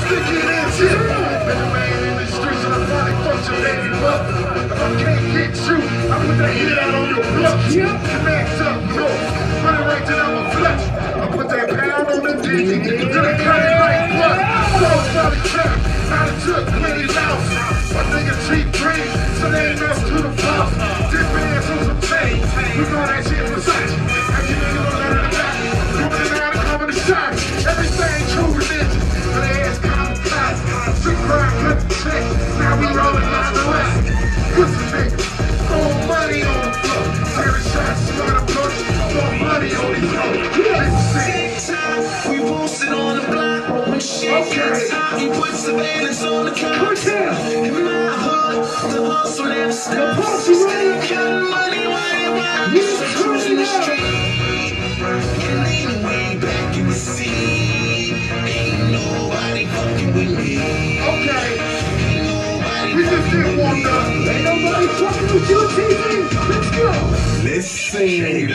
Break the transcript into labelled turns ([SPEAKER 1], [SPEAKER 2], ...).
[SPEAKER 1] Think it is it. Been a man in the streets and I finally fucked your baby buck. If I can't get you, I put that hit out on your bluff. Connect up, no. Put it right down my flesh. I put that pound on the dick. Then I cut it like blood. Close body trap. I done took plenty louse. My nigga cheap green, so they ain't mess to the pump. Dip ass on some tape. You know that shit was such. And you niggas don't let it back. Coming in out and coming to shot. Everything true religion. But they ass common class. Sick crime, cut the check. Now we rolling down the west. Pussy niggas. Throw money on the floor. Tearing shots, slide a punch. Throw money on these hoes. Let's see.
[SPEAKER 2] We posted on the block. When shit gets hot, we put surveillance on the cops. In my hood, the hustle never stops. Stay counting money while you ride. Cruising the street. And ain't way back in the sea. Ain't nobody fucking with me.
[SPEAKER 1] Okay.
[SPEAKER 2] Ain't nobody
[SPEAKER 1] We just did one up.
[SPEAKER 3] Ain't nobody fucking with you, TZ. Let's go.
[SPEAKER 2] Let's sing.